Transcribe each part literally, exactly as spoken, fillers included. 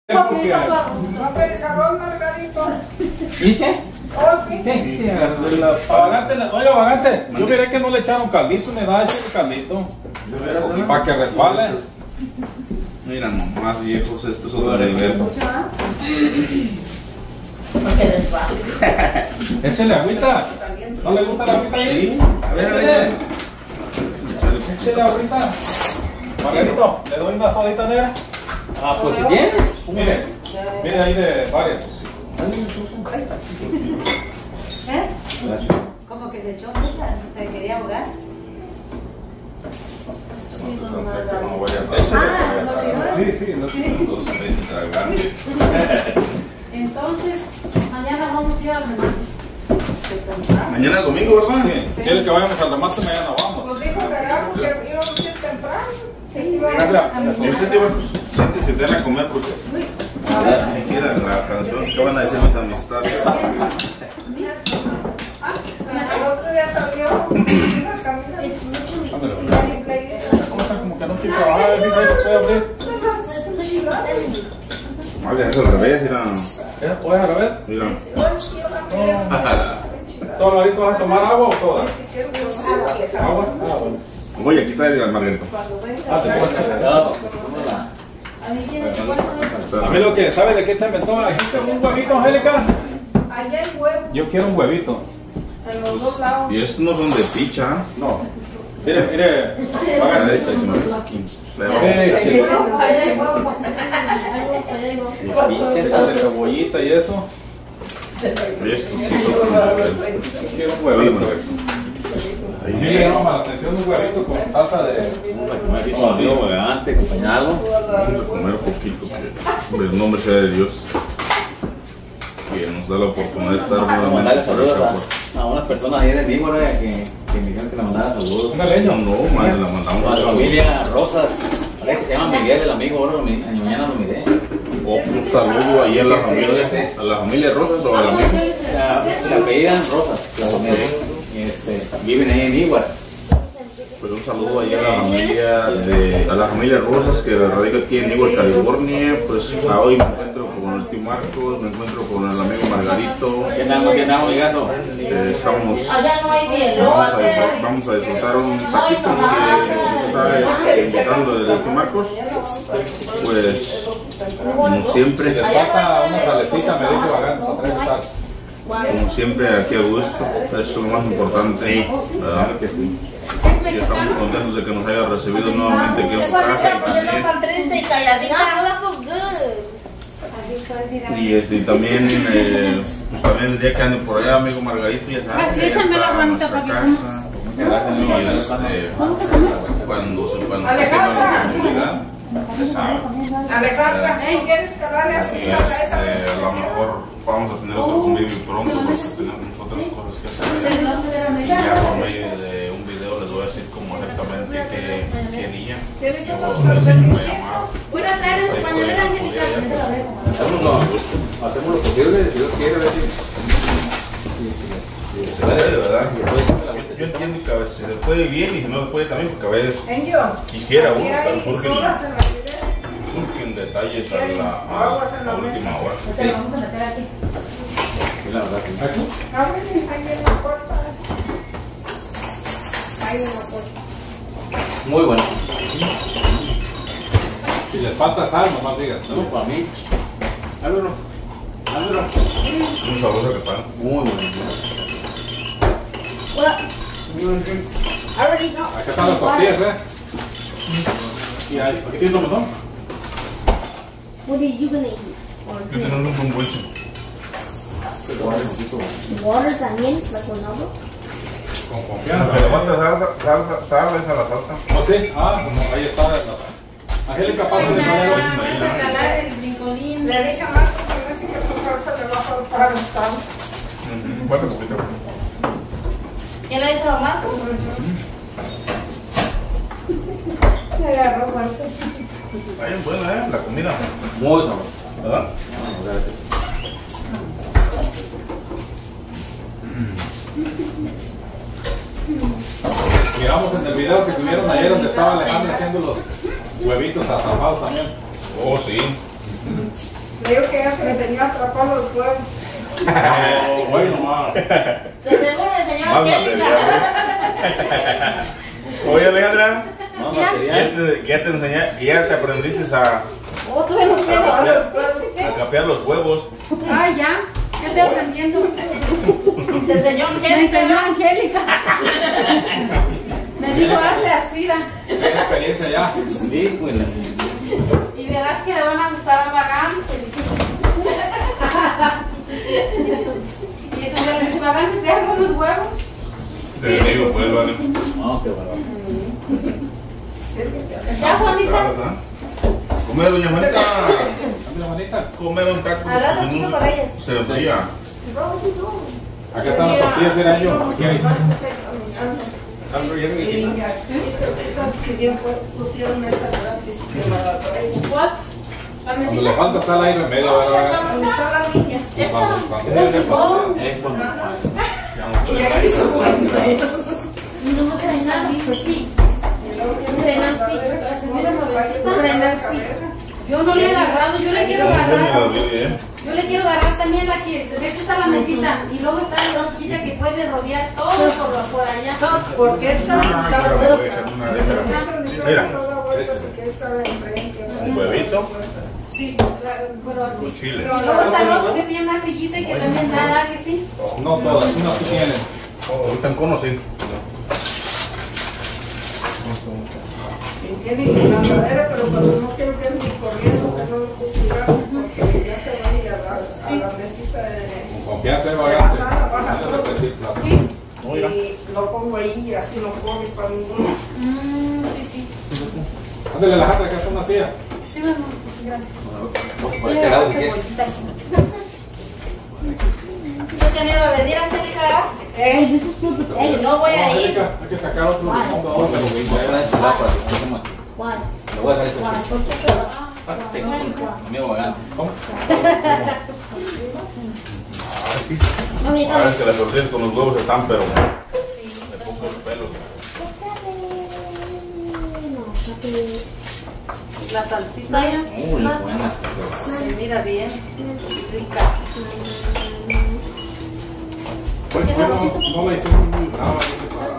Poquito ¿no quieres arroz, Margarito? ¿Dice? Oh, sí. Sí, sí, vagante, oiga, vagante, yo miré que no le echaron caldito, me da ese caldito. Para que resbale. Mira nomás, viejos, estos son de ver. Para que resbale. Échale agüita. ¿No le gusta la agüita ahí? A ver, a Échale. ver. Échale agüita. Margarito, ¿le doy una sodita negra? Ah, pues si tiene. Mire, mire ahí de varias. ¿Eh? Gracias. Como que se echó mucha, se quería ahogar. No voy a Ah, ¿lo tiró? Sí, sí, no Sí. Entonces, mañana vamos a ir al remate. Mañana es domingo, ¿verdad? Sí, quiere que vayamos al remate, mañana vamos. Pues dijo Gerardo que íbamos a ir temprano. Sí, sí, Gracias. vamos. Usted te va a siéntese, te van a comer porque a ver si quieren la canción que van a decir mis amistades. El otro día salió una camina y ¿Cómo está? Como que no quiere trabajar, dice ahí, puede abrir. Vale, es al revés, mira. ¿Eh? ¿Puedes a la vez? Mira. ¿Todo ahorita vas a tomar agua o soda? Agua. Ah, bueno. Oye, aquí está el Margarito. Ah, te puedo echar. A mí lo que, ¿sabes de qué te inventó? ¿Existe un huevito, Angélica? Allá hay huevos Yo quiero un huevito. en los dos lados. Y estos no son de picha. No. Mire, mire. A la Háganle. derecha, si no. Le vamos. Eh, sí. Allá hay huevo. Allá hay huevo. De cebollita y eso. Y estos sí son como de- Yo quiero un huevito. A mí me llama la atención un huevito con taza de... Un amigo elegante, acompañado. Vamos a comer poquito, que el nombre sea de Dios, que nos da la oportunidad de estar Mandarle nuevamente por saludos acá. a, a unas personas ahí de Nímora que, que me dijeron que le mandara saludos. Un leño. No, no, madre, la A mandamos la a familia Rosas, parece que se llama Miguel, el amigo, ahora lo mi- mañana lo miré. Oh, un saludo ahí a la familia, a la familia Rosas o a la mía. Se, se apellidan Rosas, la familia. Y este, viven ahí en Igual. Pues un saludo ahí a la familia de, a la familia Rosas que radica aquí en Igual, California. Pues a hoy me encuentro con el tío Marcos, me encuentro con el amigo Margarito. ¿Qué andamos, qué andamos, amigazo? Eh, estamos Allá no hay Vamos a, mielotes. disfrutar, vamos a disfrutar un taquito que está este, invitando desde el Marcos. Pues, como siempre, Les falta una salecita, me dice Vagante, para traer sal. como siempre, aquí a gusto, eso es lo más importante, ¿verdad? Que sí. Y estamos contentos de que nos haya recibido nuevamente aquí en su casa y también, tan triste y calladita. y, este, y también, eh, pues también el día que ande por allá, amigo Margarito, ya saben, Así, ya échame está la manita nuestra para que casa. Muchas gracias, Y, amigo. este, cuando se cuando se tenga la oportunidad, ya saben. Alejandra, ¿tú quieres que dale así Y la cabeza? este, a lo mejor vamos a tener otro convivio pronto porque tenemos otras cosas que hacer. Y ya por medio de un video les voy a decir cómo exactamente qué, qué día. ¿Tienes Yo otros voy a hacer una calcetines? llamada. Voy a traer Ahí su pueden pañalera, acudir Angélica. allá. Hacemos lo, hacemos lo posible, si Dios quiere, a ver si. Se puede, de verdad. Yo entiendo que a veces se le puede bien y si no le puede también porque a veces En yo. quisiera uno, Aquí hay pero surgen, sodas en la vida. surgen detalles a la, a, a última hora. Te lo vamos a meter aquí. Sí, la verdad, sí. ¿Aquí? Ábrele, ahí en la puerta. Ahí en la puerta. Muy bueno. Si les falta sal, nomás digan. No, para mí. Ábrelo. Ábrelo. Un sabroso que pan. Muy bueno. Acá están las tortillas, ¿eh? Y ahí, aquí tienes un montón. What are you gonna eat? Yo tengo un buen bolso. Water también, la con agua. Con Se confianza. le falta salsa, salsa, sal, esa la salsa. ¿Oh, sí? Ah, como ahí está. la- Angélica, pásale el salero. Regalar el brincolín. Le dije a Marcos que no sé qué tu salsa le va a faltar el sal. Ujú, falta poquito. ¿Quién le dice a Marcos? Se agarró fuerte. Está bien buena, ¿eh? La comida, Muy sabroso. ¿verdad? Gracias. Miramos en el video que subieron ayer donde estaba Alejandra haciendo los huevitos atrapados también. Oh, sí. Le digo que ella se enseñó a atrapar los huevos. Oh, bueno, ma. De seguro le enseñó a Más Angélica. material. Oye, Alejandra, No, Ya. que ya te, que ya te enseñé, que ya te aprendiste a, Otro de los a, pelos. capear, a capear los huevos. Ah, ya. ¿Qué estoy aprendiendo? Te enseñó Me Angélica. enseñó Angélica. Me dijo, hazle así. da. Tiene experiencia ya. Híjole. Y verás que le van a gustar a Vagante. Y eso le dice, Vagante, ¿te hago los huevos? Te digo, pues, vale. No, qué bueno. Ya, Juanita. Comer, doña Juanita. Dame la manita. Comer un taco. Al rato si no pico con ellas. se enfría. Acá están las tortillas, era yo. Aquí hay. Y aquí se si bien fue, pusieron mesa gratis de laboratorio. ¿What? ¿La Cuando mesita? le falta está al aire en medio, ¿verdad? ¿Dónde está la niña? Esta. Cuando- cuando se hace pasar. Es cuando. Y aquí se fue. Y no me traen nada. Pues sí. Entrenar, sí. Entrenar, sí. Yo no le he agarrado, yo le quiero agarrar. Yo le quiero agarrar también la que, ves que está la mesita y luego está la chiquita que puede rodear todo por, por allá. Porque esta Ah, estaba pero voy a echar una de Mira, un huevito, Sí, pero así. un chile. Y luego está el otro que tiene una sillita y que también da, que sí. No todas, unas sí tienen. Ahorita en cono, sí. tiene la madera, pero cuando no quiero que ni corriendo, que no lo puedo cuidar, porque ya se va a ir a la, a la mesita de... Con confianza es vagante. No le repetir plato. Sí. Y lo pongo ahí y así no corre para ninguno. Mm, sí, sí. Ándale, Alejandra, acá está una silla. Sí, mi amor, gracias. Por este lado, si quieres. Yo que no iba a venir, Angélica, ¿verdad? ¿Eh? Ey, no voy a ir. Angélica, hay que sacar otro segundo ahora, pero voy Voy a poner este lado para que no se mueva. Guay. Le voy a dejar este. Guay. Ah, tengo un amigo vagante. ¿Cómo? A ver que las tortillas con los huevos están, pero de pocos pelos. La salsita. Uy, es buena. Se mira bien. Rica. Pues bueno, no la hicimos muy brava, dice, para,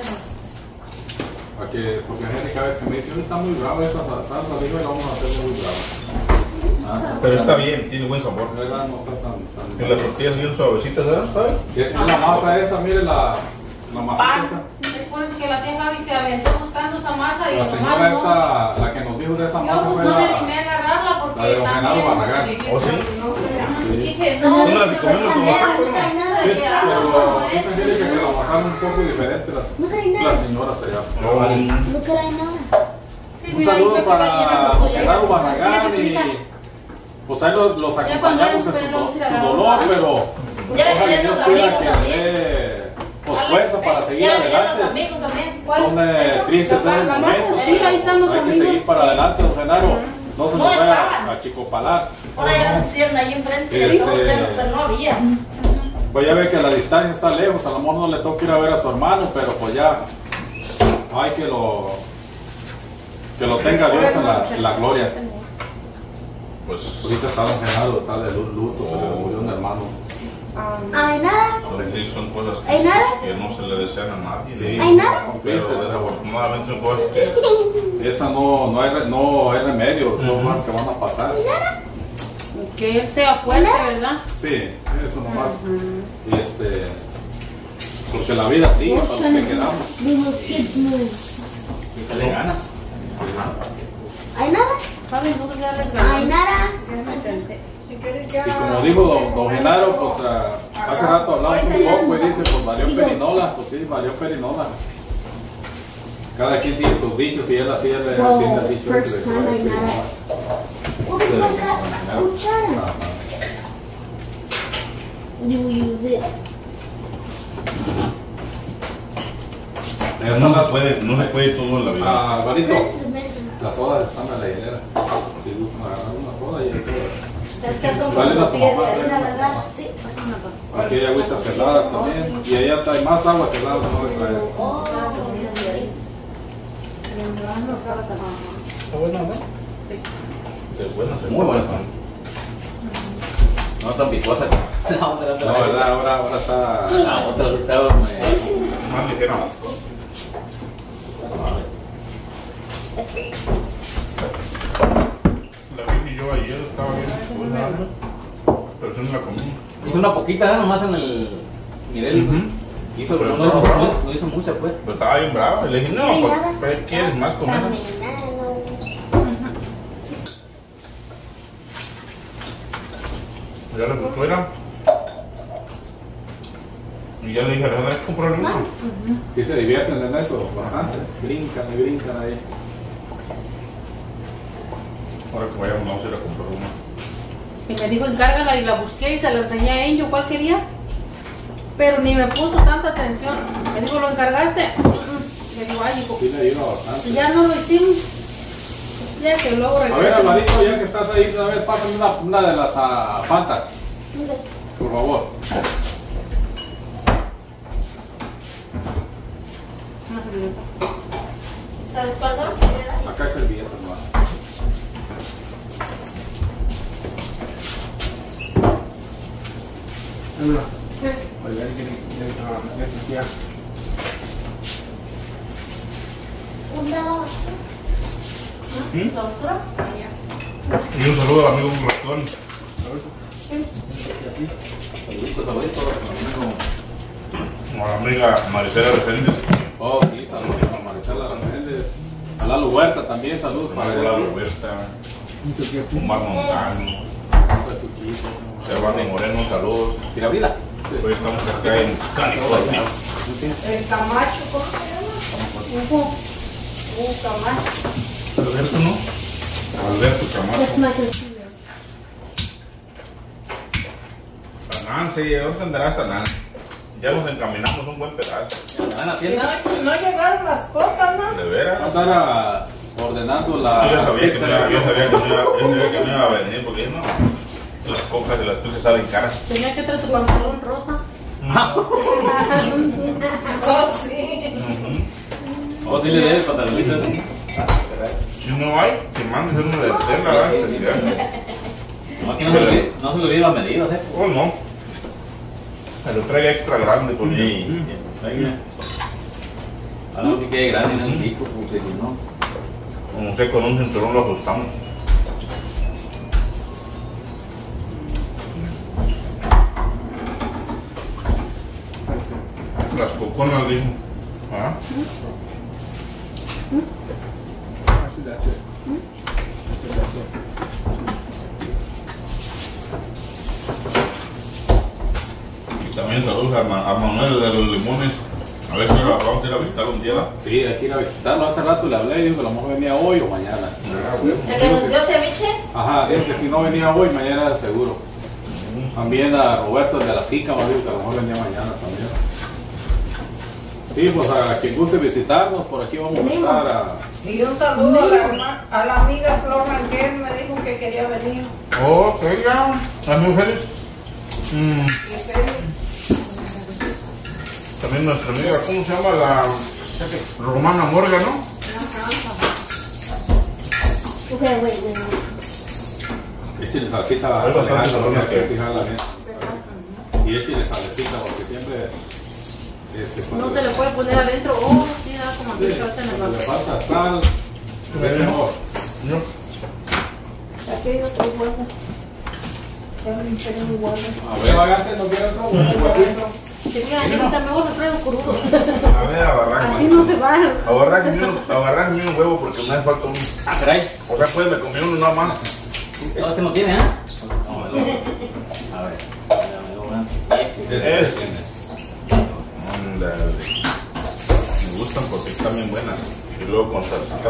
para que, porque Angélica cada vez que me dice, "Uy, está muy brava esta salsa", digo, la vamos a hacer muy brava. Ah, Pero está bien, tiene buen sabor. la verdad no está tan, tan Y las tortillas bien suavecitas, ¿sabes? ¿Sabes? Y es la masa esa, mire la, la masita Pan. esa. Después que la tía Javi se aventó buscando esa masa y La nomás señora no. esta, la que nos dijo de esa Yo masa pues, fue no me la, animé a agarrarla porque la de don Genaro también. Barragán. ¿Oh, sí? Dije, no, Son las que comemos con Nada Sí, de que pero ah, dice Angélica que la amasaron un poco diferente las, las señoras allá. sí, Un mira, ahí saludo se queda para llena, don ya- Genaro Barragán Sí, y sí, pues ahí los, los Ya acompañamos en cuando su, él do- fue, su no, dolor, pero Ya le ojalá pidieron Dios los quiera amigos que le también. dé pues, fuerza para seguir Ya le pidieron los adelante. amigos también. Son eh, tristes La- esos la momentos. masa, sí, ahí están los Hay que amigos, seguir para sí. adelante, don Genaro. No se No nos vaya estaban. a chicopalar. Ahora ya se pusieron ahí enfrente y Este- estamos viendo, pero no había. Pues ya ve que la distancia está lejos, a lo mejor no le toca ir a ver a su hermano, pero pues ya hay que lo que lo tenga Dios en la, en la gloria. Pues Ahorita está don Genaro, está de luto, se le murió un hermano. Ay, nada. son, son cosas que, ¿Hay nada? que no se le desean a nadie. Sí, ¿no? ¿Hay nada? Pero desafortunadamente son cosas que esa no, no, hay, re- no hay remedio, son más que van a pasar. Que él sea fuerte, ¿verdad? Sí, eso nomás. Y este, porque la vida sigue para los que quedamos. Échale ganas. ¿Hay nada? Javi, tú ya les ganas. ¿Hay nada? Si quieres ya... Y como dijo don, don Genaro, pues ah, hace rato hablamos un poco y dice, pues valió perinola, pues sí, valió perinola. Cada quien tiene sus dichos y él así él le tiene el dicho ese de que valió perinola. Ajá. You use it. Esta no la- se puede, no se puede todo en la vida. Ah, Alvarito, las sodas están en la hielera. Si gustan agarrar una soda y eso. Es que son Dale como la tortillas de mamá, harina, dale. ¿verdad? Sí. Aquí hay agüitas heladas también. Y allá hay más agua helada, no le trae. Oh, Está bueno, ¿no? sí. Es bueno, es Muy bueno. No tan picosa como la otra. No, verdad, ahora, ahora está. La otra sí estaba Más ligera. La vi y yo ayer estaba bien buena, pero yo no la comí. Hizo una poquita, ¿eh? Nomás en el nivel. Ujú. Hizo, Pero no, no, estaba no, bravo. no hizo mucha, pues. Pero estaba bien brava. Le dije, no, ¿para qué quieres más comer? Ya le gustó, era. Y ya le dije, ¿verdad? ¿Comprar uno? Y se divierten en eso bastante. Brincan y brincan ahí. Ahora que vayamos, vamos a ir a comprar uno. Y me dijo, encárgala, y la busqué y se la enseñé a ella cuál quería. Pero ni me puso tanta atención. Me dijo, ¿lo encargaste? Le digo, ay, hijo. Sí, le ayuda bastante. Y ya no lo hicimos. Ya que luego A ver, regresé. Alvarito, ya que estás ahí, una vez pásame una, una de las uh, Fanta, por favor. Una servilleta. ¿Sabes cuál dos? Acá hay servilletas nomás. ¿La basura? Y un saludo al amigo Ratón. Saluditos, saluditos. A la amiga Maricela Reséndez. Oh, sí, saludos a Maricela Reséndez. A Lalo Huerta también, saludos para Para la él. Roberta. Omar Montano. Servando Moreno, saludos. Tira vida. Hoy estamos acá en California. El Camacho, ¿cómo se llama? Ujú. Un Camacho. Alberto, ¿no? Alberto Camacho. Tanán, sí, ¿dónde andará Tanán? Ya nos encaminamos un buen pedazo. ¿Ya van a Y tienda? no, no llegaron las copas, ¿no? ¿De Va a veras? estar ah, ordenando la. Yo ya sabía que no iba, yo pizza. sabía que no iba, yo sabía que no iba a venir porque no. Las cocas de las pizzas salen caras. Tenía que traer tu pantalón rosa. Oh, sí. Ujú. ¿O si le debes pantaloncitos? Si no hay, que mandes uno de tela, ¿verdad? No, que no se le olvide, no se le olvide las medidas, ¿eh? Oh, no. Se lo trae extra grande porque Sí, venga. Ahora no que quede grande en el pico, porque si no. como sé, con un cinturón lo ajustamos. Las coconas, dijo. ¿Ah? Y también saludos a, Ma- a Manuel de los Limones. A ver si la vamos a ir a visitar un día. ¿no? Sí, hay que ir a visitarlo. Hace rato le hablé y dijo que a lo mejor venía hoy o mañana. Ah, bueno. ¿El que nos dio ceviche? Ajá, dijo que si no venía hoy, mañana era seguro. También a Roberto el de la Sica, me dijo que a lo mejor venía mañana también. Sí, pues a quien guste visitarnos, por aquí vamos a estar. A... Y un saludo a la, herma- a la amiga Flor Rangel, me dijo que quería venir. Oh, ok, ya. ¿Amigo feliz? Mm. También nuestra amiga, ¿cómo se llama? La Romana Morga, ¿no? Okay, wait, wait, wait. Échale salsita a Hay bastante Alejandro, sabor, porque ¿no? así jala bien. Y échale salecita, porque siempre. Este, No cuando- se le puede poner adentro. Oh, sí, da como Sí, que salsa en el cuando le papel. falta sal, es mejor. No. Aquí hay otro huevo. Ya me hinché un huevo. A ver, vagante, ¿no quieres otro? Un huevito. Tenía ahorita mejor lo traigo crudo. A ver, agarrar. Así no se va. Agarrarme un huevo porque me hace falta un. Ah, caray. O sea, pues me comí uno nada más. No, este no tiene, ¿eh? No, me lo. A ver. Me lo van. Es. Ándale. Me gustan porque están bien buenas. Y luego con salsita.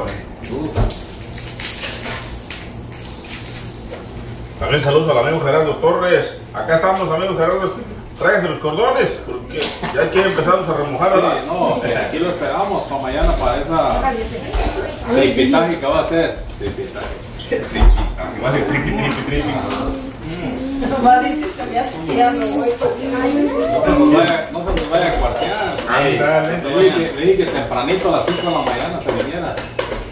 También saludos al amigo Gerardo Torres. Acá estamos, amigo Gerardo. Tráigase los cordones, porque ya quiere empezarnos a remojar. Sí, ¿verdad? no, que aquí lo esperamos para mañana para esa tripitaje que va a hacer. Tripitaje. Va a ser tripi, tripi, tripi. Nomás dice, se me hace que ya no voy. No se nos vaya, no se nos vaya a cuartear. Ándale. Le dije, que, le dije que tempranito a las cinco de la mañana se viniera.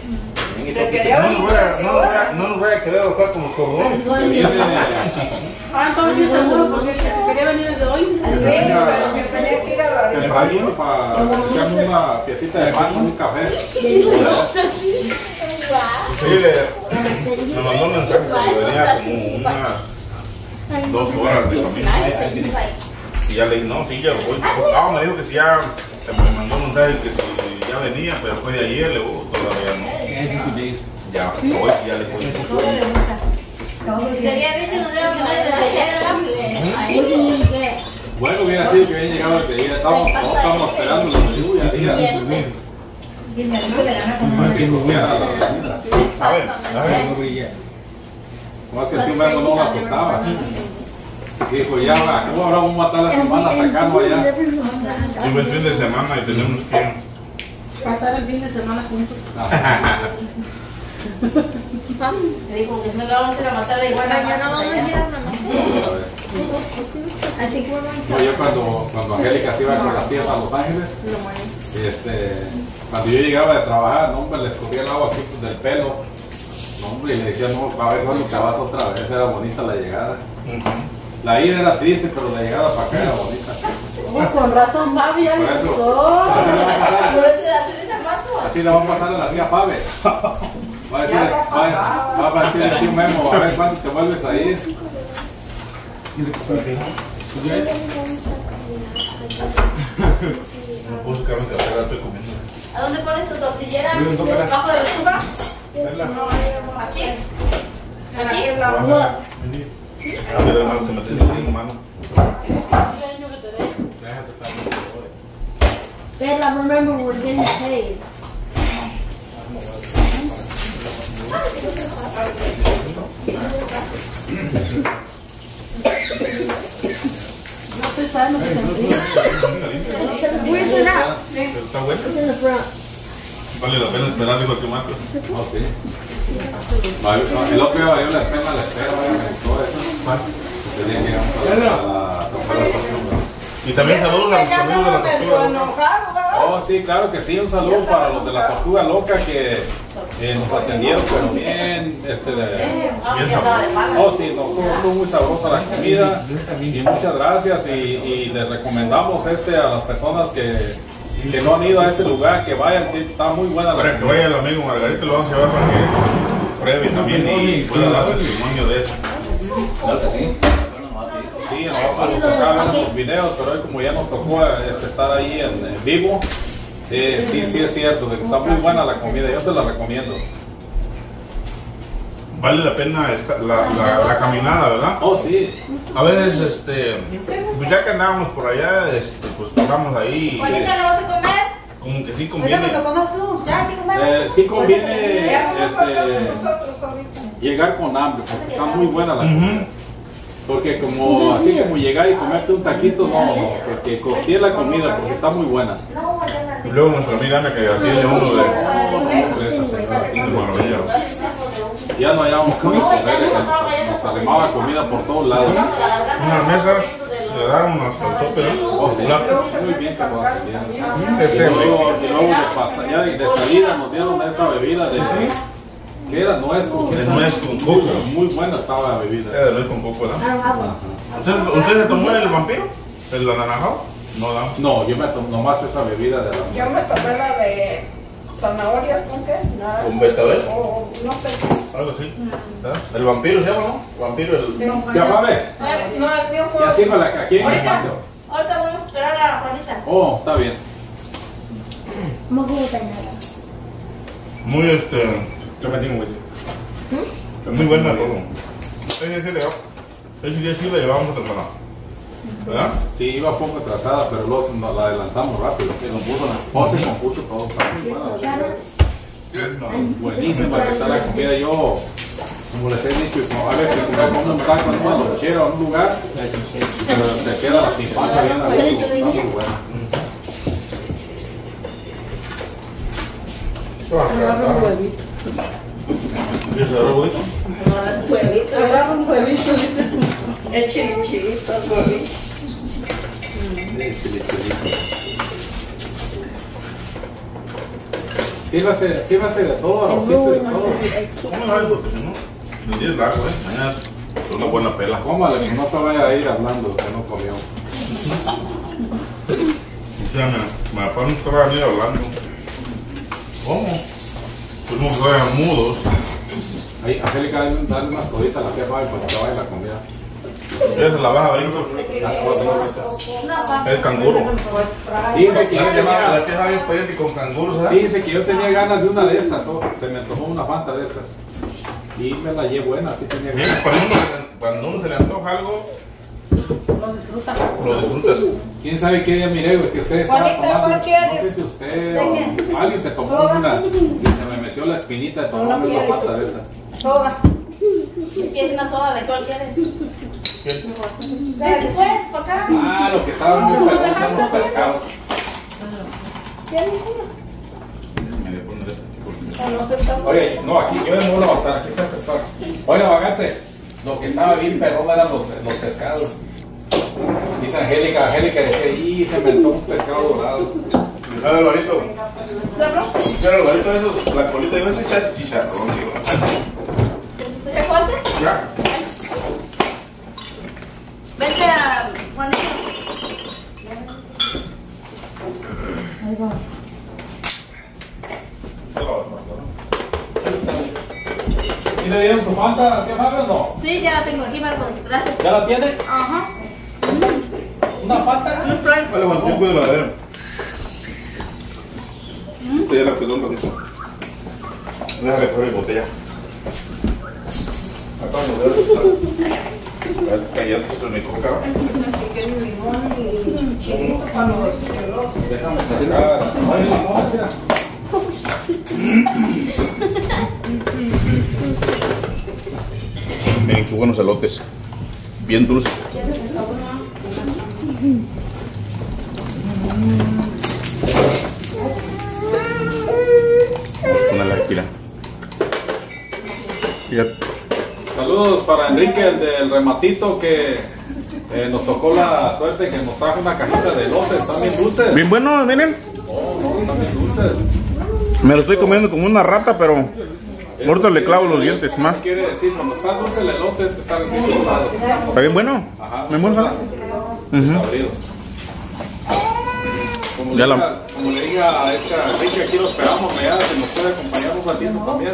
Se quería No venir nos vaya, casi no nos vaya, ahora. no nos vaya a querer atocar con los cordones. Se viene, papá entonces sí seguro porque se quería venir desde hoy. Sí, pero que tenía que ir a la tempranito para echarme una piecita de pan con un café. Sí, le, me mandó un mensaje que venía como unas dos horas de camino. Y ya le dije, no, sí, ya voy. Ah, me dijo que si ya, me mandó un mensaje que si ya venía, pero fue de ayer, le digo, todavía no. Ya, hoy sí ya le voy. Si te había dicho, no debo que no le da. Bueno, hubiera sido que habían llegado desde ayer. Estábamos, no, estábamos esperando los lluvia. Y el marido le gana con A ver, A ver, a ver. más que si un verbo no la soltaba. Dijo, ya, ¿cómo ahora vamos a matar la semana sacando allá? Tuve el fin de semana y tenemos que Pasar el fin de semana juntos. Me dijo que si no le vamos a ir a matar la iguana. Mañana vamos a ir a una Así que No, yo cuando, cuando Angélica se iba con las tías a Los Ángeles, este, cuando yo llegaba de trabajar, no, hombre, le escogía el agua aquí del pelo, no, hombre, y le decía, no, a ver cuándo te vas otra vez, era bonita la llegada. La ida era triste, pero la llegada para acá era bonita. Oh, con razón, Fabi, ya Por me eso, gustó. así le va a pasar, ¿No ves la Teresa Pato? así le va a pasar a la tía Fabe. Va a decir, va, va a decir el tío Memo, a ver cuándo te vuelves a ir. no puedo sacarme de la cara, estoy comiendo. ¿A dónde pones tu tortillera? ¿Debajo de la estufa? ¿Aquí? ¿Aquí? A ver, hermano, te metes en mano. Bella, remember we're getting paid. No estoy sabiendo que se enfría. Where's it at? ¿Está bueno? It's in the front. Vale la pena esperar, dijo que Marcos. Oh, sí. Vale, no, el otro día valió la pena la espera, todo eso. Tenía que ir a la tortura. Y también saludos a los amigos de la tortuga. Oh, sí, claro que sí. Un saludo para los de la Tortuga Loca que eh, nos atendieron, pero bien. Este, de, oh, sí, no, estuvo, estuvo muy sabrosa la comida. Y muchas gracias. Y, y les recomendamos este a las personas que, que no han ido a ese lugar, que vayan. Está muy buena la Para que comida. vaya el amigo Margarito, lo vamos a llevar para que pruebe también y pueda dar testimonio de eso. Claro que sí. Sí, nos vamos a enfocar en los videos, pero hoy como ya nos tocó este, estar ahí en, en vivo, eh, sí, sí es cierto, de que está muy buena la comida, yo se la recomiendo. Vale la pena esta, la, la, la caminada, ¿verdad? Oh, sí. A veces, este, pues ya que andábamos por allá, este, pues pasamos ahí. ¿Ahorita no vas a comer? Como que sí ¿Ahorita conviene. cuando comas tú? ¿Ya hay que comer? Eh, sí conviene este, llegar con hambre, porque está muy buena la comida. Ujú. Porque como así como llegar y comerte un taquito, no, no, porque costee la comida, porque está muy buena. Y luego nuestra amiga Ana que atiende uno de Esa señora aquí, de maravilla. ya no hallábamos cómo comer, nos arrimaba comida por todos lados. Unas mesas le daron hasta el tope, ¿no? Oh, sí. Platos. Muy bien que nos atendieron. Ese, Y luego, y luego de, pasa, ya de, de salida nos dieron esa bebida de que era nuez con De nuez con coco. muy buena estaba la bebida. Era de nuez con coco, ¿verdad? ¿Usted, ¿Usted se tomó el vampiro? ¿El anaranjado? No, no. No, yo me tomé nomás esa bebida de la Yo me tomé la de zanahoria con qué, nada. ¿Con betabel? O no sé. Algo así. ¿Verdad? El vampiro se llama, ¿no? Vampiro, el... ya va a ver, No, el mío fue. ya sírvala aquí en el Ahorita, espacio. ahorita vamos a esperar a la Juanita. Oh, está bien. Muy, este... Muy buena todo. Ese sí le Ese día sí la llevamos a temprano. ¿Verdad? Sí, iba un poco atrasada, pero luego nos la adelantamos rápido. Que nos puso, oh, se compuso todo. Está muy buena. Buenísima que está la comida. Yo, como les he dicho, como a veces me como un taco en una lonchera o en un lugar, pero se queda la timpacha bien abierta. Está muy buena. Agarra un huevito. ¿Quieres agarrar bonito? Agarra un huevito, dice. El chilichilito, el huevito. Sírvase, sírvase de todo, arrocito, de todo. ¿Cómo no hay? Porque si no, el día es largo, ¿eh? Mañana Es una buena pela. Cómale, que no se vaya a ir hablando, que no comió. O sea, me, me papá no estaba venir hablando. ¿Cómo? Pues no fueran mudos. Ahí, Angélica, dale, dale una sodita a la tía Fabi para que se vaya la comida. Ya se la vas a abrir. Es canguro. Dice que yo tenía, La tía Javi espagueti con canguro, ¿sabes? dice que yo tenía ganas de una de estas, oh, se me antojó una Fanta de estas. Y me la llevé buena, sí tenía Bien, ganas. cuando uno, cuando uno se le antoja algo, Lo disfruta. lo disfrutas. ¿Quién sabe qué día miré, güey, que usted estaba Juanita, tomando? ¿cuál quieres? No sé si usted ¿De o alguien se tomó una y se me metió la espinita de tomarme una quieres? Fanta de estas. Soda. ¿Quieres una soda? ¿De cuál quieres? ¿Qué? Ven pues, para acá. Ah, lo que estaban muy perros son los pescados. ¿Tienes una? Me voy a poner esto aquí porque- O no se está. Oye, no, aquí yo no voy a levantar, aquí está el pescado. Oiga, vagante, lo que estaba bien perrón eran los, los pescados. Dice Angélica, Angélica decía, y se inventó un pescado dorado. Dale al varito. Dale al varito esos, la colita, yo no sé si hace chicharrón, digo. ¿Te cuánto? Ya. Vente a Juanita. Ahí va. ¿Y le dieron su Fanta, tía Fabi, o no? Sí, ya la tengo aquí, Marcos. Gracias. ¿Ya la tiene? Ajá. ¿Una Fanta? Un Sprite. Vale, bueno, yo cuido la madera. Esta ya la cuidó un ratito. Déjale poner mi botella. Acá nos vemos. Ya ya esto es mi coca. Pequeño limón y chilito para los elotes. Déjame sacar. Oye, no, mira. Miren qué buenos elotes. Bien dulces. Vamos a ponerla aquí, mira. Fíjate. Saludos para Enrique, el del rematito, que eh, nos tocó la suerte que nos trajo una cajita de elotes. Están bien dulces. Bien buenos, miren. No, no, están bien dulces. Me lo estoy comiendo como una rata, pero ahorita le clavo los dientes más. Quiere decir, cuando está dulce el elote es que está recién cortado. ¿Está bien bueno? Ajá. ¿Me muero? Desabrido. Como, Ya le la- diga, como le diga a esta Enrique, aquí lo esperamos, allá, que nos puede acompañar un ratito también.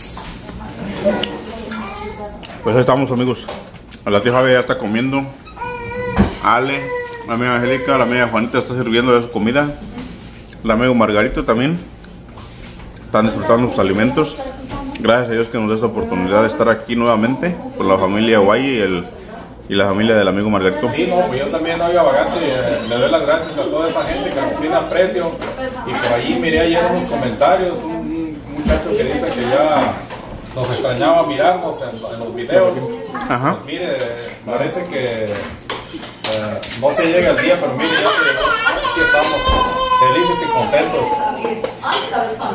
Pues ahí estamos, amigos. La tía Javi ya está comiendo. Ale, la amiga Angélica, la amiga Juanita está sirviendo de su comida. La amiga Margarito también. Están disfrutando sus alimentos. Gracias a Dios que nos da esta oportunidad de estar aquí nuevamente con la familia Guay y, el, y la familia del amigo Margarito. Sí, no, pues yo también, oiga, Vagante, eh, le doy las gracias a toda esa gente que nos tiene aprecio. Y por allí miré ayer unos comentarios, un, un muchacho que dice que ya nos extrañaba mirarnos en, en los videos. Ajá. Pues mire, parece que eh, no se llega el día, pero mire, ya se llegó. Aquí estamos, felices y contentos.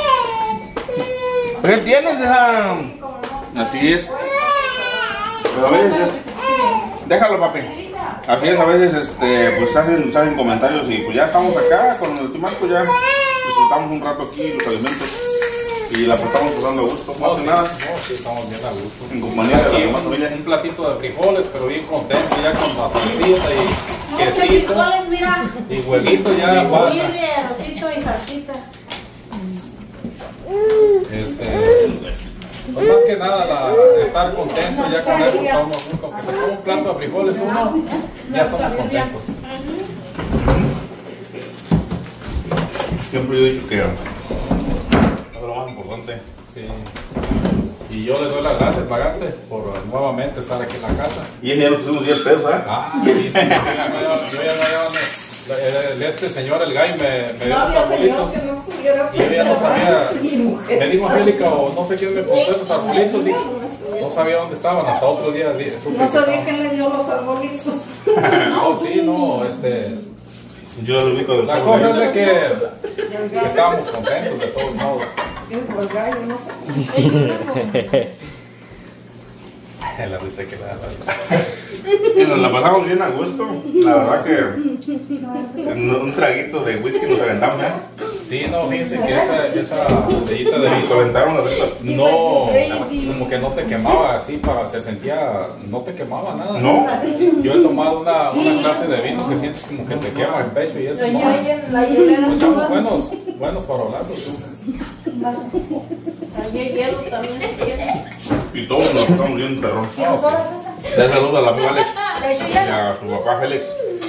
¿Qué tienes? Deja... Así es. Pero a veces es- Déjalo, papi. Así es, a veces este, pues hacen, hacen comentarios y pues ya estamos acá con el Timarco, ya disfrutamos un rato aquí los alimentos y la estamos pasando a gusto, no No, hace sí, nada, no, sí, estamos bien a gusto. en compañía de la Aquí demás un, familia. un platito de frijoles, pero bien contento ya con la salsita y Este quesito frijoles, mira. y huevito ya pasa. Birria, arrocito y salsita. Este, pues más que nada la, estar contento ya con eso, estamos con que se coma un plato de frijoles uno, ya estamos contentos. Siempre yo he dicho que es lo más importante. Sí. Y yo les doy las gracias, Vagante, por uh, nuevamente estar aquí en la casa. Y ese día nos pusimos diez pesos, ¿eh? Ah, sí, yo ya no había- yo ya no había- el- este señor, el gay, me, me dio No los había señor arbolitos. que no estuviera. Y yo ya no sabía, me dijo Angélica o no sé quién me puso esos arbolitos, dije, no sabía dónde estaban, hasta otro día dije, supe No que sabía estaban. quién le dio los arbolitos. No, sí, no, este, Yo lo ubico del la cosa es de que, que estábamos contentos de todos modos. El gallo, no sé. La risa que le da. Y nos la pasamos bien a gusto. La verdad que en un traguito de whisky nos aventamos, ¿eh? Sí, no, fíjense que esa, esa botellita de vino Calentaron las velas. no, como que no te quemaba así, para, se sentía, no te quemaba nada. No. Yo he tomado una, una clase de vino que sientes como que te quema el pecho y eso. No. Ahí en la hielera. Echamos buenos, buenos farolazos. Ahí hay hielo también. Y todos nos estamos viendo terror. No, sí. Le saludo a la amiga Alex y a su papá Félix.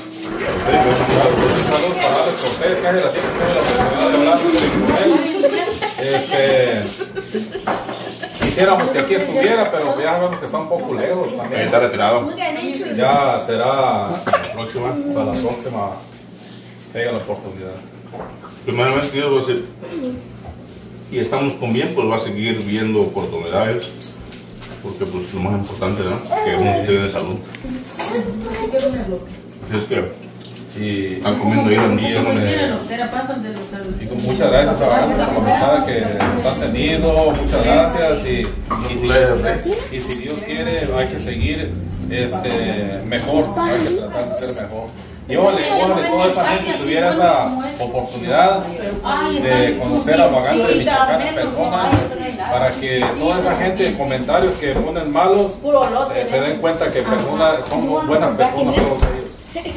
Saludos para Alex Cortés, que hace la tiempo tuve la oportunidad de hablar este, quisiéramos que aquí estuviera, pero ya sabemos que está un poco lejos Ahí también. está retirado. Ya será Próxima. para la próxima que haya la oportunidad. Primeramente Dios va a ser, y estamos con bien, pues va a seguir viendo oportunidades, porque pues lo más importante, ¿no? Que uno esté de salud. Así es que Y, están comiendo ahí en día, y con muchas gracias a la amistad que nos han tenido, muchas gracias y, y, si, y si Dios quiere hay que seguir este, mejor, hay que tratar de ser mejor. Y ojalá, ojalá toda esa gente tuviera esa oportunidad de conocer a Vagante de Michoacán en persona, para que toda esa gente, comentarios que ponen malos, eh, se den cuenta que personas, son buenas personas todos ellos.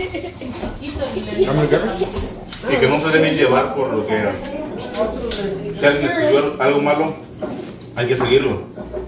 y que no se dejen llevar por lo que si alguien escribió algo malo, hay que seguirlo.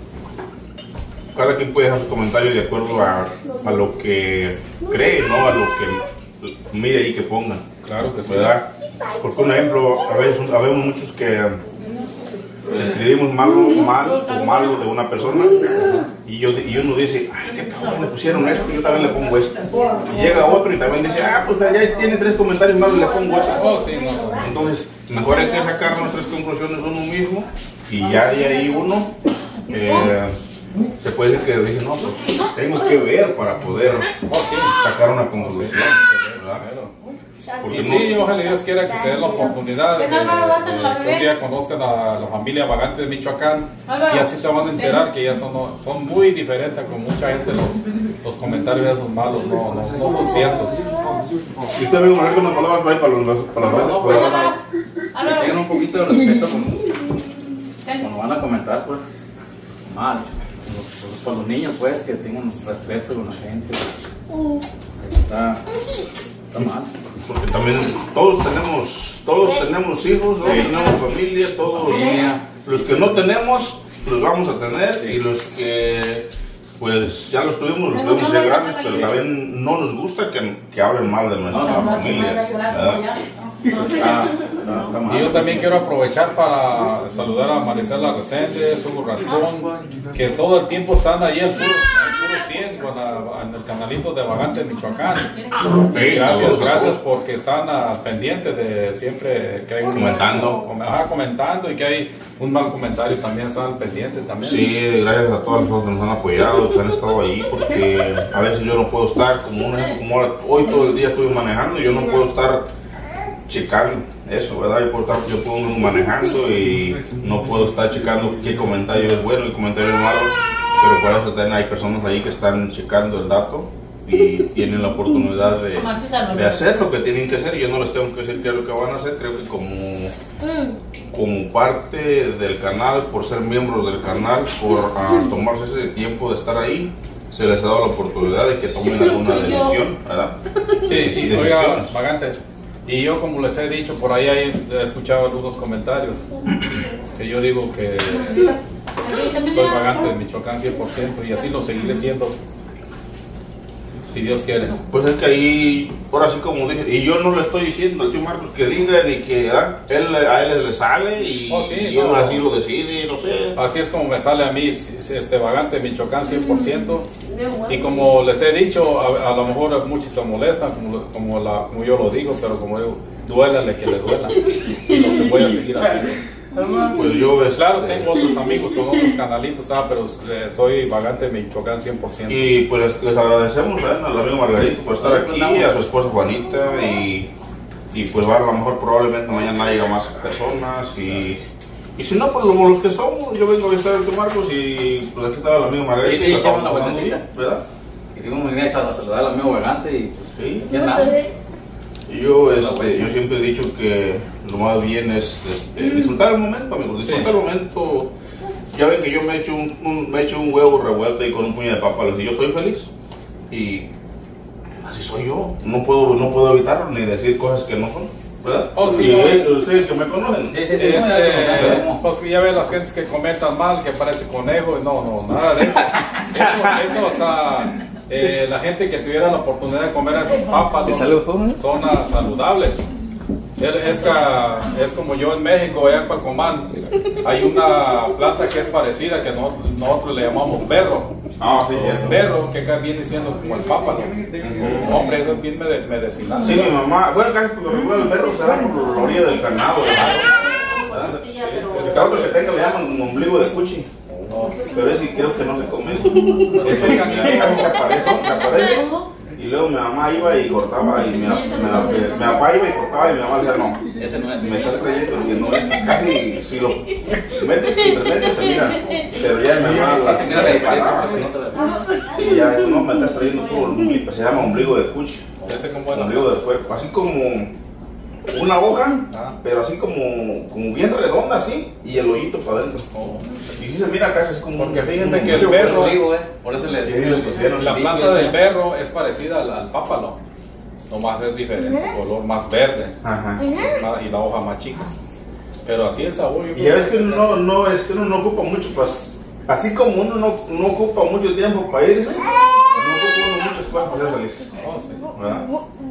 Cada quien puede dejar su comentario de acuerdo a, a lo que cree, no a lo que mire ahí que pongan. Claro que sí. ¿Verdad? Porque un ejemplo, a veces habemos muchos que escribimos malo, mal o malo de una persona y, yo, y uno dice, ay, qué cabrón, le pusieron esto, yo también le pongo esto. Y llega otro y también dice, ah, pues ya tiene tres comentarios malos y le pongo esto. Oh, sí, no, no. Entonces, mejor hay que sacar nuestras conclusiones uno mismo y ya de ahí uno eh, se puede decir que dice, no, pues tengo que ver para poder sacar una conclusión. ¿Verdad? Y sí, ojalá Dios quiera que se dé la oportunidad de, de, de que un día conozcan a la familia Vagante de Michoacán y así se van a enterar que ya son, son muy diferentes con mucha gente. Los, los comentarios de esos malos no, no, no son ciertos. Y usted amigo Manuel, unas palabras para los para las No, pues, que tengan un poquito de respeto cuando, cuando van a comentar, pues, mal. Pues, con los niños, pues, que tengan respeto con la gente. Está, está mal. Porque también todos tenemos, todos tenemos hijos, todos tenemos familia, todos los que no tenemos los vamos a tener y los que pues ya los tuvimos, los tuvimos ya grandes, pero también no nos gusta que, que hablen mal de nuestra familia. Ah, y yo también quiero aprovechar para saludar a Marisela Resende, Hugo Rascón, que todo el tiempo están ahí al puro, al puro cien con la, en el canalito de Vagante de Michoacán. Y gracias, gracias porque están uh, pendientes de siempre que hay un comentando, com, ah, comentando y que hay un mal comentario también están pendientes también. Sí, gracias a todas las personas que nos han apoyado, que han estado ahí, porque a veces yo no puedo estar como una, como ahora, hoy todo el día estuve manejando, yo no puedo estar checando eso, ¿verdad? Yo puedo, estar, yo puedo ir manejando y no puedo estar checando qué comentario es bueno y qué comentario es malo, pero por eso también hay personas ahí que están checando el dato y tienen la oportunidad de, de hacer lo que tienen que hacer. Yo no les tengo que decir qué es lo que van a hacer, creo que como, como parte del canal, por ser miembros del canal, por uh, tomarse ese tiempo de estar ahí, se les ha dado la oportunidad de que tomen alguna decisión, ¿verdad? Sí, sí, oiga, Vagante. Y yo, como les he dicho, por ahí he escuchado algunos comentarios que yo digo que soy Vagante de Michoacán cien por ciento y así lo seguiré siendo, si Dios quiere. Pues es que ahí, ahora sí como dije, y yo no le estoy diciendo al tío Marcos que diga ni que ah, él, a él le sale y, oh, sí, y no, él así lo decide, no sé. Así es como me sale a mí, este Vagante de Michoacán cien por ciento. Y como les he dicho, a, a lo mejor muchos se molestan, como, como, la, como yo lo digo, pero como digo, duélale que le duela. Y lo se voy a seguir haciendo. Pues yo, es, claro, tengo otros amigos con otros canalitos, ah, pero eh, soy Vagante de Michoacán cien por ciento. Y pues les agradecemos, ¿verdad?, al amigo Margarito por estar aquí, a su esposa Juanita, y, y pues va, a lo mejor probablemente mañana haya más personas, y, y si no, pues como los que somos, yo vengo a visitar al tío Marcos y pues aquí estaba el amigo Margarito. Sí, sí, llevan la vueltecita, ¿verdad? Y digo, me vine a saludar al amigo Vagante y pues sí, aquí andamos. Yo, este, yo siempre he dicho que lo más bien es este, disfrutar el momento, amigos, disfrutar el momento. Ya ven que yo me he hecho un, un, me he hecho un huevo revuelto y con un puño de papa, y yo soy feliz. Y así soy yo, no puedo, no puedo evitarlo ni decir cosas que no son, ¿verdad? Oh, sí, y no. ustedes que me conocen. Sí, sí, sí. Este, no, pues ya ven las gentes que comentan mal, que parece conejo, y no, no, nada de eso. Eso, eso o sea, eh, la gente que tuviera la oportunidad de comer esas papas no, son uh, saludables. Es, que, es como yo en México, allá en Palcomán, hay una planta que es parecida, que no, nosotros le llamamos berro. Ah, sí, cierto. Berro, que acá viene siendo como el pápalo. Uh-huh. Hombre, eso es bien medicinal. Sí, mi mamá, bueno, casi por lo regular el berro se da por la orilla del canado. El caso que tenga le llaman un ombligo de cuchi. No, pero ese creo que no se come. Ese casi se aparece, se aparece. Y luego mi mamá iba y cortaba y mi, mi, mi, mi papá iba y cortaba y mi mamá decía no, ese no es, me estás creyendo que no es, casi si lo metes y te metes se mira, pero ya mi mamá la separaba y ya no me estás trayendo todo el ombligo, se llama ombligo de cuchi, ombligo de cuerpo, así como una hoja, ah. pero así como, como bien redonda así y el hoyito para adentro. Oh. Y si se mira casi así como porque fíjense un, que el berro, digo, eh, por eso le digo, la planta del berro es parecida al, al pápalo, nomás es diferente, color más verde. Ajá. Y la hoja más chica. Pero así el sabor. Y ya ves que uno no, es que uno no ocupa mucho, pues así como uno no, no ocupa mucho tiempo para irse, no ocupa uno mucho espacio para ser feliz. Oh, sí. ¿Verdad?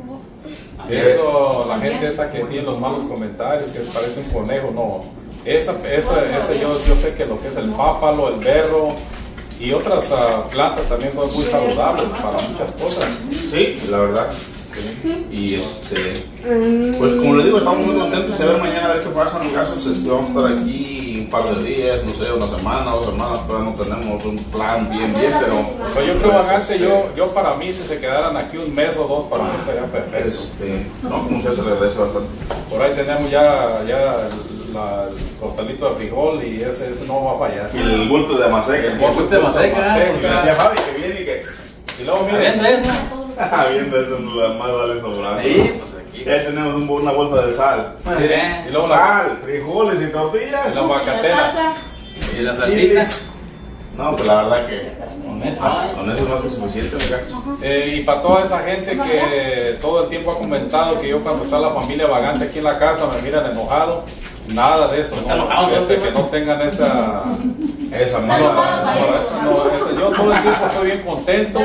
Eso, la gente esa que tiene los malos comentarios, que parece un conejo, no. Esa, esa, esa yo, yo sé que lo que es el pápalo, el berro y otras uh, plantas también son muy saludables para muchas cosas. Sí, la verdad. Sí. Y este, pues como les digo, estamos muy contentos de ver mañana a ver qué pasa en los casos. Este, vamos a estar aquí un par de días, no sé, una semana, dos semanas, todavía no tenemos un plan bien, bien, pero... Pues yo creo, Agante, yo, yo para mí, si se quedaran aquí un mes o dos, para mí sería perfecto. Este, no, como usted se le agradece bastante. Por ahí tenemos ya, ya la, el costalito de frijol y ese, ese no va a fallar. Y el bulto de maseca. El bulto de maseca. Ya Fabi que viene y que... Y luego mira... Viendo eso. Viendo eso, más vale sobrando. Sí, pues aquí. Ya tenemos un, una bolsa de sal. Sí, y luego sal, la, frijoles y tortillas. Y la macatela. Y la salsita. No, pues la verdad que con eso, con eso es más que suficiente, eh, y para toda esa gente que todo el tiempo ha comentado que yo cuando está la familia Vagante aquí en la casa me miran enojado, nada de eso, no, desde que no tengan esa esa no, no, esa, no esa, yo todo el tiempo estoy bien contento.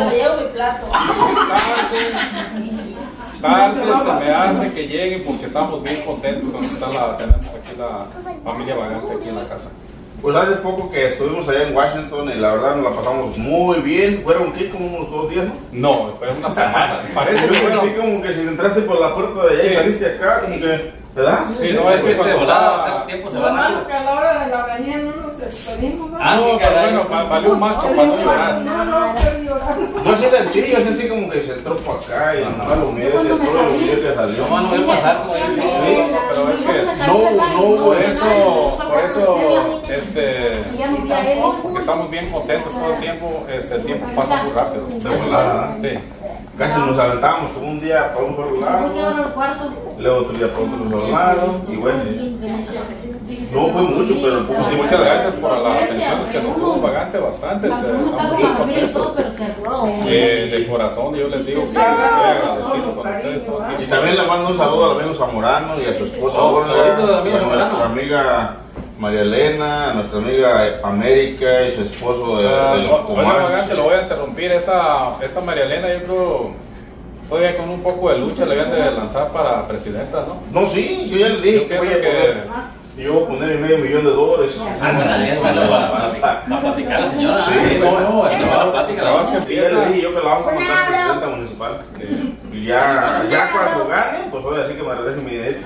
Tarde se me hace que lleguen porque estamos bien contentos cuando está la, tenemos aquí la familia Vagante aquí en la casa. Pues hace poco que estuvimos allá en Washington y la verdad nos la pasamos muy bien. ¿Fueron qué? ¿Como unos dos días? No, no fue una semana. Parece que fue como que si entraste por la puerta de allá sí, y saliste acá, como que... ¿Verdad? Sí, sí, no, es que cuando volaba, tiempo se va. Lo malo que a la hora de la reunión no nos despedimos. Ah, no, pero bueno, valió un macho para no llorar. No, no, quiero llorar. Yo sí sentí, yo sentí como que se entró para acá y nada, lo mío, todo lo mío que salió. No, no voy a pasar. Sí, pero es que no, no, por eso, por eso, este, porque estamos bien contentos todo el tiempo, este, el tiempo pasa muy rápido. De volada, sí. Casi nos aventábamos como un día para un solo lado, luego otro día para otro solo lado, y bueno, no fue mucho, pero poco y muchas gracias por las atenciones que nos tuvo Vagante, bastante, estamos muy contentos. Eh, de corazón, yo les digo que estoy agradecido con ustedes todo el tiempo. Y también le mando un saludo al amigo Zamorano y a su esposa Olga, y a nuestra amiga María Elena, nuestra amiga América y su esposo de, uh, de los Bueno, Vagante, lo voy a interrumpir. Esta, esta María Elena, yo creo, todavía con un poco de lucha le habían de lanzar para presidenta, ¿no? No, sí, yo ya le dije yo que voy a que... poner, yo voy a poner medio millón de dólares. Ah, bueno, bueno, va a platicar la señora. Sí, no, no, es va a platicar. La vas que empieza. Ya le dije yo que la vamos a mandar presidenta municipal. Sí. Y ya, ya cuando gane, pues voy a decir que me regrese mi dinero.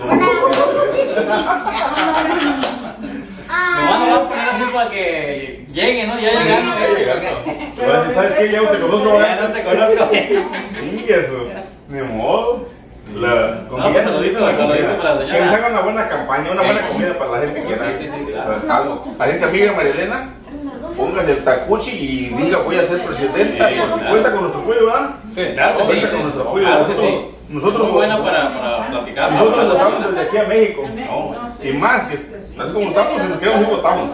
Me van a poner así para que llegue, ¿no? Ya llegando. Ya llegando. ¿Sabes qué? Ya no te conozco. Ya no te conozco. Y eso, ni modo. La no, pues saludito, saludito para la señora. Que nos haga una buena campaña, una buena comida para la gente que sí, sí, sí, claro. Algo. ¿Alguien que amiga María Elena? póngase el tacuchi y diga voy a ser presidenta, Sí, porque claro. cuenta con nuestro apoyo, ¿verdad? Sí, claro que sí. Cuenta con nuestro apoyo. Claro que nosotros, sí. nosotros, Muy buena para, para platicar. nosotros para votamos platicar. desde aquí a México. No, y más, que así como estamos, si nos quedamos y votamos.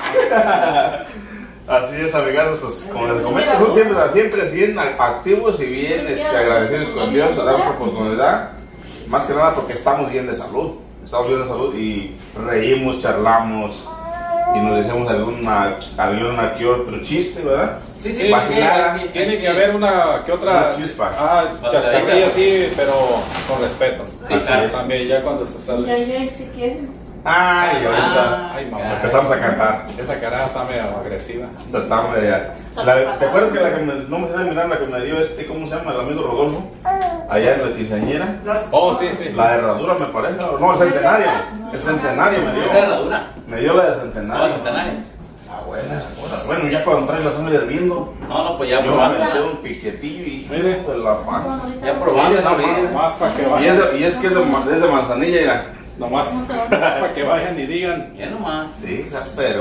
Así es, amigados, pues como les comento, son siempre, siempre bien activos y bien este, agradecidos con Dios a dar esta oportunidad. Más que nada porque estamos bien de salud, estamos bien de salud y reímos, charlamos y nos decimos alguna, alguna que otro chiste, ¿verdad? Sí, sí, Vacilada. sí, Tiene que haber una que otra. Una chispa. Ah, chascarrillo sí, pero con respeto. Sí, Así claro. es. También ya cuando se Ya, sale. ya, si quieren. Ay, ahorita Ay, mamá. empezamos a cantar. Esa cara está medio agresiva. Tratamos de la, ¿te acuerdas que la que me, no me sé mirar la que me dio este, ¿cómo se llama? El amigo Rodolfo, allá en la quinceañera. Oh, sí, sí. La herradura me parece, o no, el centenario. El centenario me dio. Esa herradura. Me dio la de No, centenario. centenario. Ah, buena esa cosa. Bueno, ya cuando traes la sangre hirviendo, No, no, pues ya yo me probando. metí un piquetillo y Mire. de la panza. Ya probando, no, Más, más para que Y vayan. es, de, y es que es de, ma- es de manzanilla, mira. Nomás más para que vayan y digan. Ya nomás. Sí, esa, pero.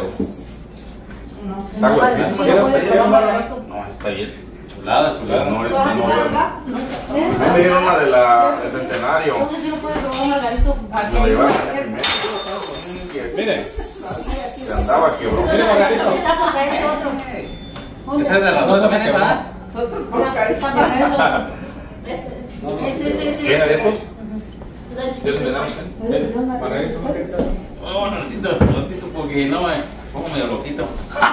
No, Está no, buenísimo. no, ¿Quiere no, botella? no, no, eso. No, está bien. Chulada, No, chulada. no, no, ¿Te vas a no, quitar no. acá? A mí me dieron una de la, del centenario. Entonces sí lo puedes robar, Margarito. Me la llevaron allá primero. Mire, Se andaba quebró. mire, Margarito. Está por caer otro. Esa es de la dos también, esa. Otro por Mira, caer. está por caer otro. Ese es. Ese, ese, ese. ¿Quién de esos? Da ¿Quién chiquito. me da? Mire, Margarito, ¿no quieres algo? Oh, un ratito, un ratito, porque no me pongo medio loquito.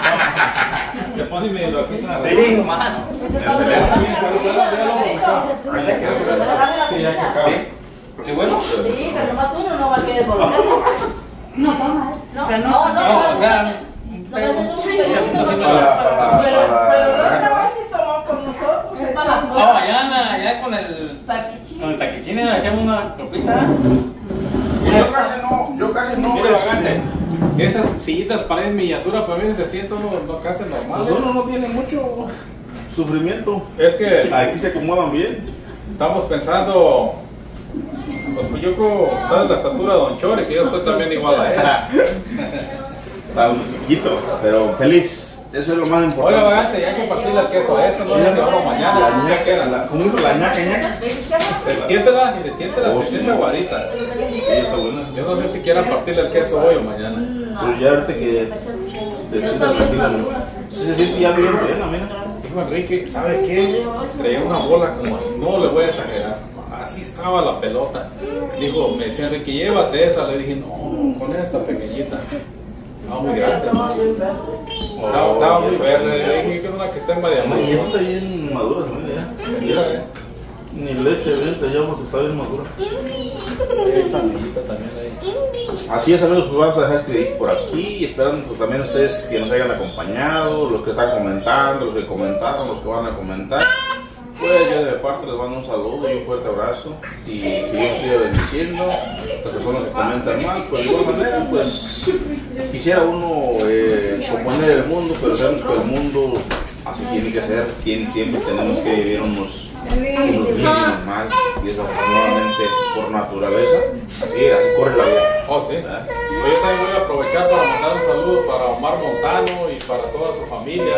Se pone medio loquita. Sí, Más. me acelera. Bien, saludos, ya lo vamos acá. Ahí se quedó. Sí, ya que acaba. Sí, bueno. Sí, pero nomás uno no va a querer volver. No, toma. No, O sea, no- no, no. No, o sea, No, es un pedacito Para, porque- para, Pero, pero la otra para. vez sí tomó con nosotros. Es para la echó- no, allá, allá con el, taquichi. con el taquichín le echamos una copita. Yo casi no, yo casi no. Mire, este, bajante. Esas sillitas parecen miniatura, pero miren, se siente uno no casi normal. Pues uno no tiene mucho sufrimiento. Es que Aquí se acomodan bien. estamos pensando, pues yo como ¿sabes la estatura de Don Chore, que yo estoy también igual a él. Está muy chiquito, pero feliz. Eso es lo más importante. Oiga, vagante, ya compartirle el queso a esto, no sé si vamos mañana. La La ñaca, ñaca, la, ¿cómo dijo la ñaca, ñaca? tiéntela, mire, tiéntela, Oh, se sí. siente aguadita. Sí, está buena. Yo no sé si quieran partirle el queso hoy o mañana. Pero ya ahorita que te sientas tranquila, ¿no? Sí, sí, sí, ya bien, bien, mira. Dijo Enrique, ¿sabe qué? Traía una bola como así, no le voy a exagerar. Así estaba la pelota. Dijo, me decía Enrique, llévate esa. Le dije, no, con esta pequeñita. Estaba muy grande. Estaba, estaba muy verde. Le dije, que una que está en media Y mañana. esta está bien madura, ¿no? Ni leche, venta ya porque está bien madura. Hay sandillita también ahí. Así es, amigos, pues vamos a dejar este video por aquí, esperando pues, también ustedes que nos hayan acompañado, los que están comentando, los que comentaron, los que van a comentar. Pues yo de mi parte les mando un saludo y un fuerte abrazo y que Dios siga bendiciendo. Las personas que comentan mal, pues de igual manera, pues quisiera uno eh, componer el mundo, pero sabemos que el mundo así tiene que ser, tiene, siempre tenemos que vivir unos, unos bien normal y desafortunadamente por naturaleza, así, así corre la vida. Oh, sí. Yo también voy a aprovechar para mandar un saludo para Omar Montano y para toda su familia.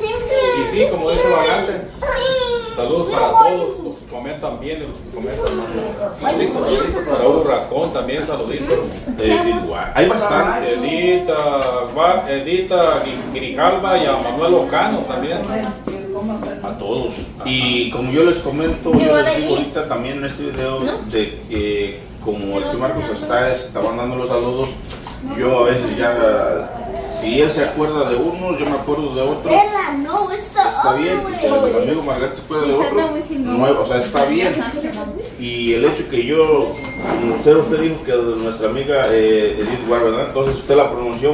Y sí, como dice Vagante, saludos para todos los que comentan bien y los que comentan mal. Para Hugo Rascón también, saluditos. Eh, igual, hay bastante. Edita, Gua- Edita Grijalva y a Manuel Ocano también. A todos. Y como yo les comento, yo les digo ahorita también en este video de que como el tío Marcos está, estaban dando los saludos, yo a veces ya, si él se acuerda de unos, yo me acuerdo de otros. No, it's the Está bien, y cuando el amigo Margarita se acuerda de otros, nuevo, o sea, está bien. Y el hecho que yo, usted, usted dijo que de nuestra amiga eh, Edith War, ¿verdad? Entonces usted la pronunció.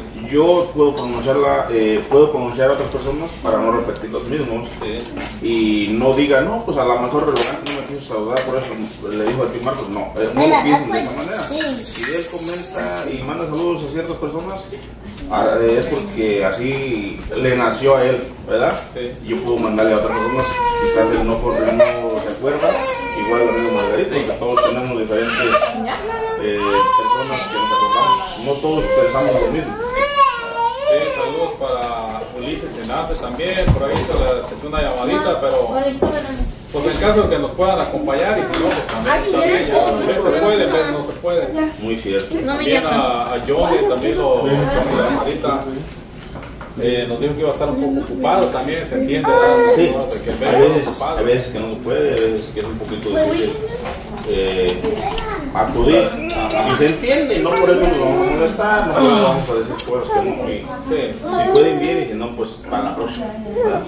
Yo puedo pronunciarla, eh, puedo pronunciar a otras personas para no repetir los mismos. Sí. Y no diga, no, pues a lo mejor relevante no me quiso saludar, por eso le dijo a ti Marcos, no, eh, no lo piensen de esa manera. Si él comenta y manda saludos a ciertas personas, ah, es porque así le nació a él, ¿verdad? Sí. Y yo puedo mandarle a otras personas, quizás él no, por- él no se acuerda, igual el amigo Margarita, porque todos tenemos diferentes eh, personas que nos acordamos, no todos pensamos lo mismo. Sí, saludos para Ulises Enate también, por ahí se le aceptó una llamadita, pero pues en caso de que nos puedan acompañar y si no, pues también, también ya, a veces se puede, a veces no se puede. Muy cierto. También a, a Johnny, también lo la llamadita. Eh, nos dijo que iba a estar un poco ocupado también, se entiende, ¿verdad? Sí, De que a veces, a veces que no se puede, a veces que es un poquito difícil eh, acudir. Y se entiende, y no por eso nos vamos a molestar, no le vamos a decir cosas que no. Y, sí, si pueden bien, y si no, pues para la próxima, ¿verdad?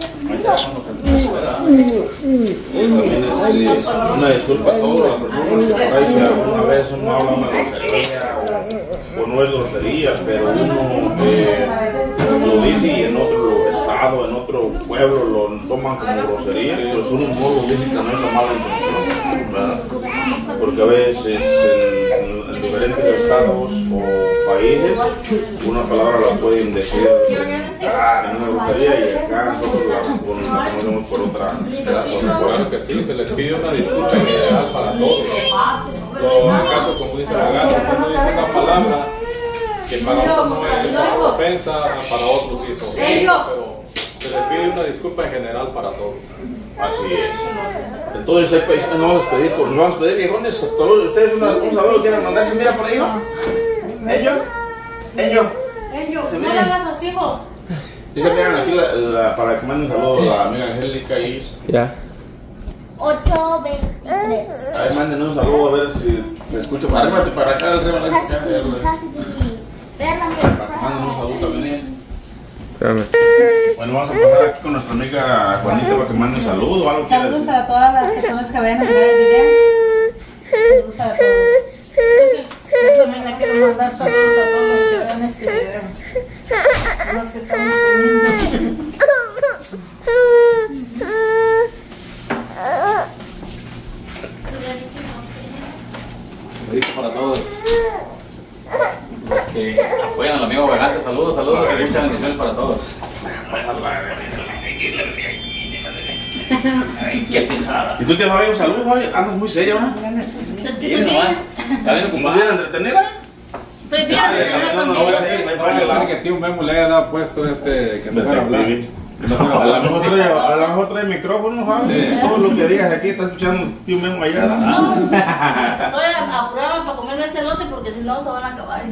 También es, una disculpa a todas las personas que por ahí si alguna vez uno habla una grosería o, o no es grosería, pero uno eh, lo dice y en otro estado, en otro pueblo lo toman como grosería, pues uno no lo dice que no es la mala intención, ¿verdad? Porque a veces en, en diferentes estados o países una palabra la pueden decir en una grosería y acá nosotros la, la conocemos por otra. Claro que sí, se les pide una disculpa en general para todos. Pero en caso, como dice la gata, uno dice una palabra que para otros no es ofensa, para otros sí es ofensa, pero se les pide una disculpa en general para todos. Así es. Entonces, nos vamos a pedir, nos vamos a pedir, viejones, a todos ustedes una, un saludo, quieren mandarse, mira por ahí, ¿no? Ellos, ellos, ellos, no le hagas así, hijo. Dice, miren aquí la, la, para que manden un saludo a la amiga Angélica y... Ya. ocho veintitrés. A ver, manden un saludo a ver si se escucha. Arrímate para acá, arriba la Casi, casi. Para que manden un saludo también ellos. Espérame. Bueno, vamos a pasar aquí con nuestra amiga Juanita para que mande un saludo o algo. Saludos para todas las personas que vayan a ver el video. Saludos para todos. Yo también le quiero mandar saludos a todos los que vean este video. Los que estamos comiendo. Para todos los que apoyan al amigo Vegante, saludos, saludos y muchas bendiciones para todos. Ay, qué pesada. ¿Y tú te vas a ver un saludo, Fabi? Andas muy serio, ¿no? Sí, nomás. ¿Ya viene ¿Cómo viene entretenida? Estoy bien, No, no, no, voy a seguir, no hay problema. Que tío Memo le haya dado puesto este que no fuera a hablar. A lo mejor trae, a lo mejor trae micrófono, Fabi. Sí. Todo lo que digas aquí está escuchando tío Memo allá. Estoy apurada para comerme ese elote porque si no se van a acabar.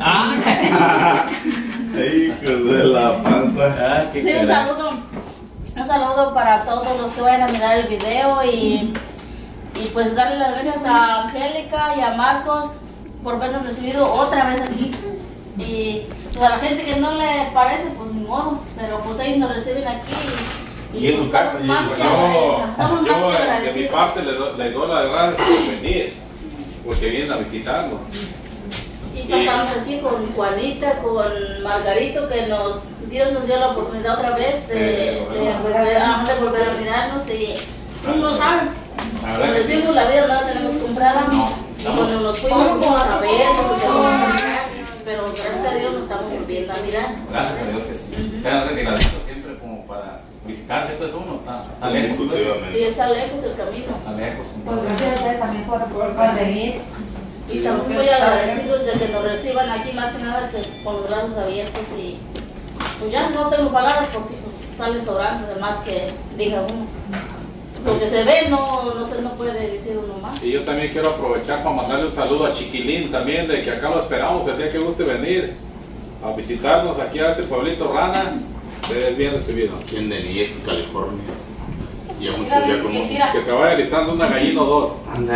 Hijos de la panza. Ah, qué Sí, un cara. saludo. Un saludo para todos los que vayan a mirar el video y, y pues darle las gracias a Angélica y a Marcos por habernos recibido otra vez aquí. Y pues a la gente que no le parece, pues ni modo, pero pues ellos nos reciben aquí. Y, Y en su casa, estamos más y- que Yo, agradecidos, estamos yo más que de mi agradecidos. parte les doy, les doy las gracias por venir, porque vienen a visitarnos. Y pasamos aquí con Juanita, con Margarito, que nos Dios nos dio la oportunidad otra vez eh, de, volver, ah, de volver a mirarnos y uno sabe. La verdad Como que sí. decimos, la vida no la tenemos comprada. Y cuando nos fuimos, fuimos a ver, porque vamos a mirar, pero gracias a Dios nos estamos volviendo a mirar. Gracias a Dios que sí. Cada vez que la visito siempre como para visitarse, pues uno está, está lejos. Pues, Sí, está lejos el camino. está lejos. Pues entonces. gracias a ustedes también por, por, por venir. Y estamos muy agradecidos de que nos reciban aquí, más que nada que con los brazos abiertos. Y pues ya no tengo palabras porque pues salen sobrando, además que diga uno. Lo que se ve no, no, se, no puede decir uno más. Y yo también quiero aprovechar para mandarle un saludo a Chiquilín también, de que acá lo esperamos el día que guste venir a visitarnos aquí a este pueblito Rana. Es bien recibido. Aquí en Denny, California. Ya muchos Mira, ya si como. quisiera. Que se vaya listando una gallina o dos.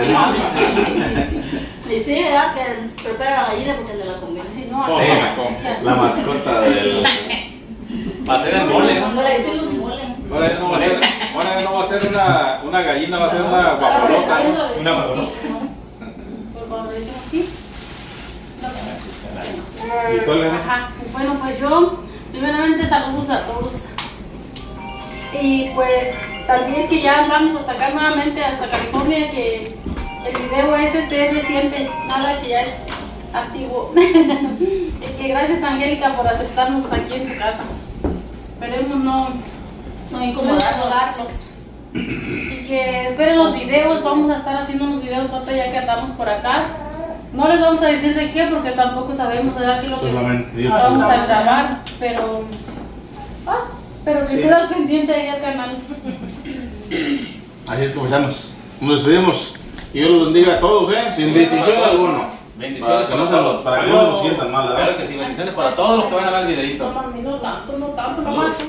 Y sí, ¿verdad? Que se prepara la gallina porque te la conviene. Sí, no, Con- así. con- La mascota del. Va a ser el mole, ¿no? No le decimos mole. Ahora ya no va a ser, ahora ya no va a ser una, una gallina, va a ser una guajolota. Una guajolota. Pues cuando decimos sí. ¿Y cuál es? Ajá. Bueno, pues yo, primeramente saludos a todos. Y pues también que ya andamos hasta acá nuevamente, hasta California, que el video ese que es reciente, nada que ya es antiguo. Y que gracias Angélica por aceptarnos aquí en su casa. Esperemos no, no incomodarlos. Y que esperen los videos, vamos a estar haciendo unos videos ahorita ya que andamos por acá. No les vamos a decir de qué porque tampoco sabemos, ¿verdad? Aquí lo que Solamente Dios vamos sabe. a grabar, pero Ah, pero que estés al pendiente ahí al canal. Así es como estamos. Nos despedimos. Y Dios los bendiga a todos, ¿eh? Sin distinción alguna. Bendiciones Para que no se para nos- todos. para que no nos sientan mal, ¿verdad? Claro que sí, bendiciones para todos los que van a ver el videito. No, mami, no tanto, no tanto, nomás.